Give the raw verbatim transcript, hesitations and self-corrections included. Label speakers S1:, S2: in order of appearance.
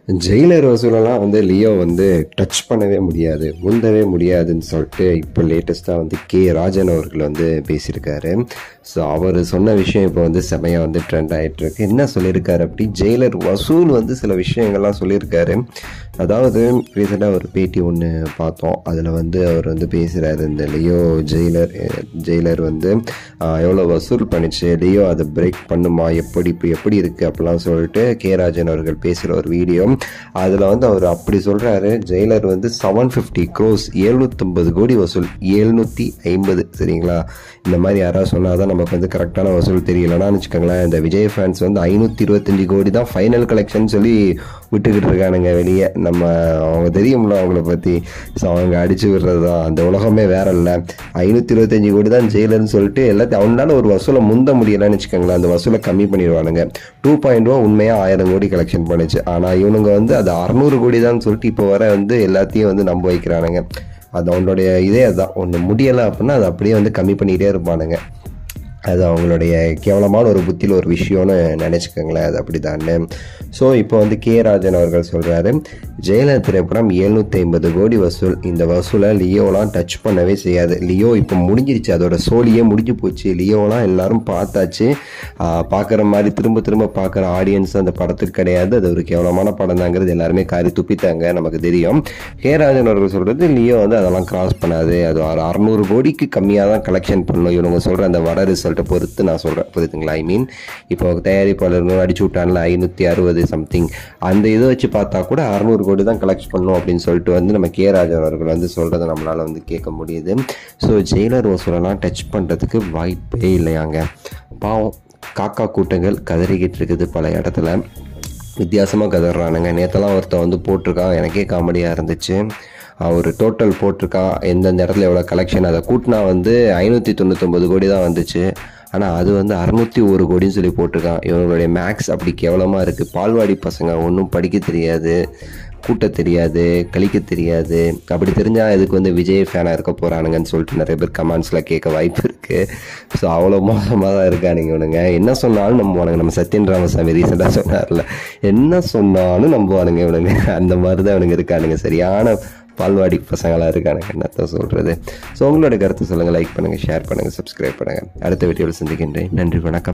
S1: Jailer வசூலெல்லாம் வந்து Leo வந்து touch பண்ணவே முடியாது, முந்தவே முடியாதுன்னு சொல்லிட்டு இப்போ லேட்டஸ்ட்டாக வந்து கே ராஜன் அவர்கள் வந்து பேசியிருக்காரு. ஸோ அவர் சொன்ன விஷயம் இப்போ வந்து செமையாக வந்து ட்ரெண்ட் ஆகிட்டுருக்கு. என்ன சொல்லியிருக்காரு அப்படி, ஜெயிலர் வசூல் வந்து சில விஷயங்கள்லாம் சொல்லியிருக்காரு. அதாவது ரீசெண்டாக ஒரு பேட்டி ஒன்று பார்த்தோம், அதில் வந்து அவர் வந்து பேசுகிறாரு, இந்த லியோ ஜெயிலர் ஜெயிலர் வந்து எவ்வளோ வசூல் பண்ணிச்சு, லியோ அதை பிரேக் பண்ணுமா, எப்படி இப்போ எப்படி இருக்குது அப்படிலாம் சொல்லிட்டு கே ராஜன் அவர்கள் பேசுகிற ஒரு வீடியோ. அதில் வந்து அவர் அப்படி சொல்கிறாரு, ஜெயிலர் வந்து செவன் ஃபிஃப்டி க்ரோஸ் எழுநூற்றம்பது கோடி வசூல், எழுநூற்றி ஐம்பது சரிங்களா. இந்த மாதிரி யாராவது சொன்னால் தான் நமக்கு வந்து கரெக்டான வசூல் தெரியலன்னா வச்சுக்கோங்களேன். இந்த விஜய் ஃபேன்ஸ் வந்து ஐநூற்றி இருபத்தஞ்சி கோடி தான் ஃபைனல் கலெக்ஷன் சொல்லி விட்டுக்கிட்டு இருக்கானுங்க வெளியே. நம்ம அவங்க தெரியும்ல அவங்கள பற்றி. ஸோ அவங்க அடித்து விடுறது தான், அந்த உலகமே வேற இல்லை. ஐநூற்றி இருபத்தஞ்சி கோடி தான் ஜெயிலர்னு சொல்லிட்டு எல்லாத்தையும் அவனால ஒரு வசூலை முந்த முடியலைன்னு வச்சுக்கோங்களேன். அந்த வசூலை கம்மி பண்ணிடுவானுங்க. டூ பாயிண்ட் ஓ உண்மையாக ஆயிரம் கோடி கலெக்ஷன் பண்ணிச்சு. ஆனால் இவனுங்க வந்து அது அறநூறு கோடி தான் சொல்லிட்டு இப்போ வர வந்து எல்லாத்தையும் வந்து நம்ப வைக்கிறானுங்க. அது அவங்களுடைய இதே அதுதான், ஒன்று முடியலை அப்படின்னா அதை அப்படியே வந்து கம்மி பண்ணிக்கிட்டே இருப்பானுங்க. அது அவங்களுடைய கேவலமான ஒரு புத்தியில் ஒரு விஷயம்னு நினச்சிக்கோங்களேன், அது அப்படி தானே. ஸோ இப்போ வந்து கே ராஜன் அவர்கள் சொல்கிறாரு, ஜெயிலர் திரைப்படம் எழுநூற்றி ஐம்பது கோடி வசூல், இந்த வசூலை லியோலாம் டச் பண்ணவே செய்யாது. லியோ இப்போ முடிஞ்சிருச்சு, அதோட சோழியே முடிஞ்சு போச்சு. லியோலாம் எல்லாரும் பார்த்தாச்சு, பார்க்குற மாதிரி திரும்ப திரும்ப பார்க்குற ஆடியன்ஸ் அந்த படத்துக்கு கிடையாது. அது ஒரு கேவலமான படம் தாங்கிறது எல்லாருமே காரி துப்பித்தாங்க, நமக்கு தெரியும். கே ராஜன் அவர்கள் சொல்கிறது, லியோ வந்து அதெல்லாம் கிராஸ் பண்ணாது, அது ஒரு அறநூறு கோடிக்கு கம்மியாக தான் கலெக்ஷன் பண்ணணும். இவங்க சொல்கிற அந்த வட ரிசல்ட்டை பொறுத்து நான் சொல்கிறேன், புரியுதுங்களா. ஐ மீன் இப்போ தயாரிப்பாளர்கள் அடிச்சு விட்டான்ல ஐநூற்றி அறுபது சம்திங், அந்த இதை வச்சு பார்த்தா கூட அறநூறு கோடி தான் கலெக்ட் பண்ணணும் அப்படின்னு சொல்லிட்டு வந்து நம்ம கே ராஜன் அவர்கள் வந்து சொல்கிறத நம்மளால் வந்து கேட்க முடியுது. ஸோ ஜெயிலர் வசூலெல்லாம் டச் பண்ணுறதுக்கு வாய்ப்பே இல்லையாங்க. பாவம் காக்கா கூட்டங்கள் கதறிக்கிட்டு இருக்குது பல இடத்துல, வித்தியாசமாக கதறானுங்க. நேற்றெல்லாம் ஒருத்தன் வந்து போட்டிருக்கான், எனக்கே காமெடியாக இருந்துச்சு. ஒரு டோட்டல் போட்டிருக்கான், எந்தெந்த இடத்துல எவ்வளோ கலெக்ஷன், அதை கூட்டினா வந்து ஐநூற்றி தொண்ணூற்றொம்பது கோடி தான் வந்துச்சு. ஆனால் அது வந்து அறுநூற்றி ஒரு கோடின்னு சொல்லி போட்டிருக்கான். இவங்களுடைய மேக்ஸ் அப்படி கேவலமாக இருக்குது. பால்வாடி பசங்க, ஒன்றும் படிக்க தெரியாது, கூட்ட தெரியாது, கழிக்க தெரியாது. அப்படி தெரிஞ்சால் இதுக்கு வந்து விஜய் ஃபேனாக இருக்க போகிறானுங்கன்னு சொல்லிட்டு நிறைய பேர் கமெண்ட்ஸில் கேட்க வாய்ப்பு இருக்குது. ஸோ அவ்வளோ மோசமாக தான் இருக்கானுங்க இவனுங்க. என்ன சொன்னாலும் நம்புவானுங்க. நம்ம சத்யன் ராமசாமி ரீசெண்டாக சொன்னார்ல, என்ன சொன்னாலும் நம்புவானுங்க இவனுங்க. அந்த மாதிரி தான் இவனுங்க இருக்கானுங்க, சரியான பால்வாடி பசங்களாக இருக்கானுங்க, என்னத்தான் சொல்கிறது. ஸோ உங்களோட கருத்து சொல்லுங்கள், லைக் பண்ணுங்கள், ஷேர் பண்ணுங்கள், சப்ஸ்கிரைப் பண்ணுங்கள். அடுத்த வீடியோவில் சந்திக்கின்றேன். நன்றி, வணக்கம்.